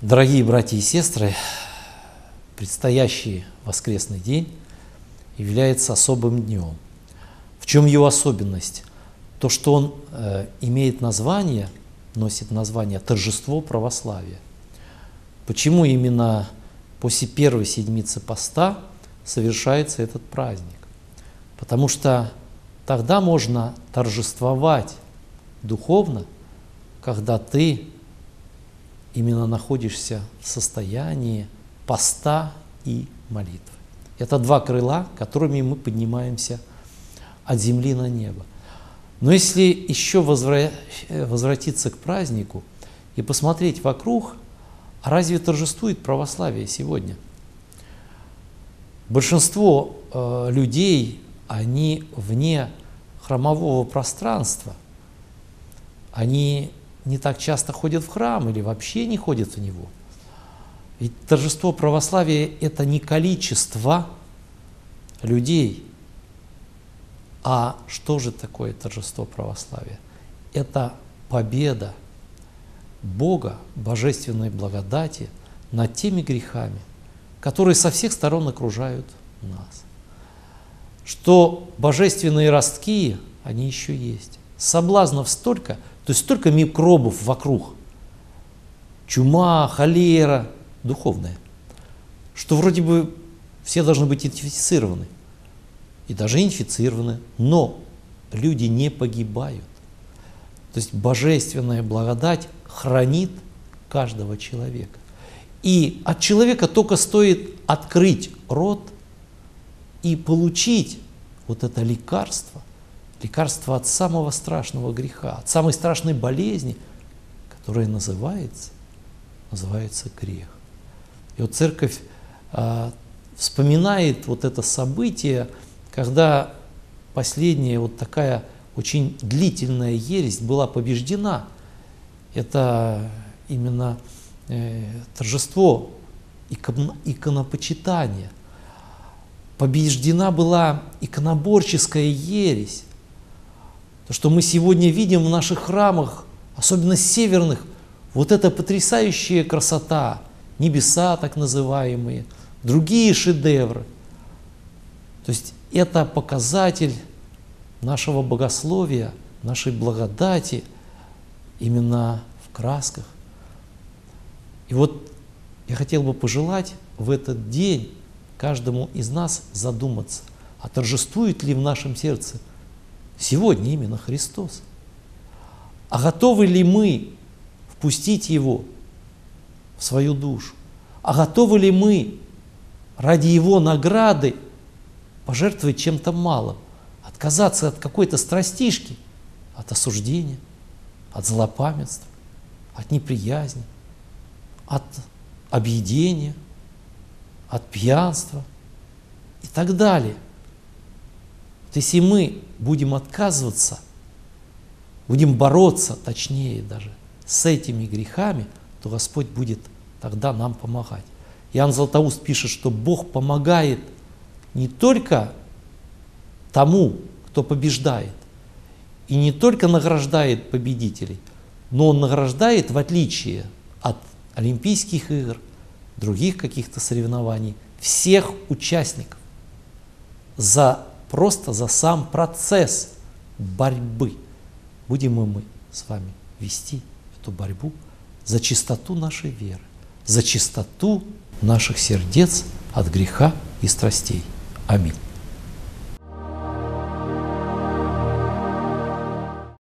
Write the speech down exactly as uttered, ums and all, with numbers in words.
Дорогие братья и сестры, предстоящий воскресный день является особым днем. В чем его особенность? То, что он э, имеет название, носит название торжество православия. Почему именно после первой седмицы поста совершается этот праздник? Потому что тогда можно торжествовать духовно, когда ты именно находишься в состоянии поста и молитвы. Это два крыла, которыми мы поднимаемся от земли на небо. Но если еще возвра... возвратиться к празднику и посмотреть вокруг, а разве торжествует православие сегодня? Большинство э, людей, они вне храмового пространства, они не так часто ходят в храм или вообще не ходят в него. Ведь торжество православия – это не количество людей. А что же такое торжество православия? Это победа Бога, божественной благодати над теми грехами, которые со всех сторон окружают нас. Что божественные ростки, они еще есть. Соблазнов столько, то есть столько микробов вокруг. Чума, холера, духовная. Что вроде бы все должны быть инфицированы. И даже инфицированы. Но люди не погибают. То есть божественная благодать хранит каждого человека. И от человека только стоит открыть рот и получить вот это лекарство, лекарство от самого страшного греха, от самой страшной болезни, которая называется, называется грех. И вот церковь а, вспоминает вот это событие, когда последняя вот такая очень длительная ересь была побеждена. Это именно э, торжество икон, иконопочитания. Побеждена была иконоборческая ересь. То, что мы сегодня видим в наших храмах, особенно северных, вот эта потрясающая красота, небеса так называемые, другие шедевры. То есть это показатель нашего богословия, нашей благодати именно в красках. И вот я хотел бы пожелать в этот день каждому из нас задуматься, а торжествует ли в нашем сердце сегодня именно Христос? А готовы ли мы впустить Его в свою душу? А готовы ли мы ради Его награды пожертвовать чем-то малым, отказаться от какой-то страстишки, от осуждения, от злопамятства, от неприязни, от объедения, от пьянства и так далее? Вот если мы будем отказываться, будем бороться, точнее даже, с этими грехами, то Господь будет тогда нам помогать. Иоанн Златоуст пишет, что Бог помогает не только тому, кто побеждает, и не только награждает победителей, но Он награждает, в отличие от Олимпийских игр, других каких-то соревнований, всех участников за просто за сам процесс борьбы. Будем и мы с вами вести эту борьбу за чистоту нашей веры, за чистоту наших сердец от греха и страстей. Аминь.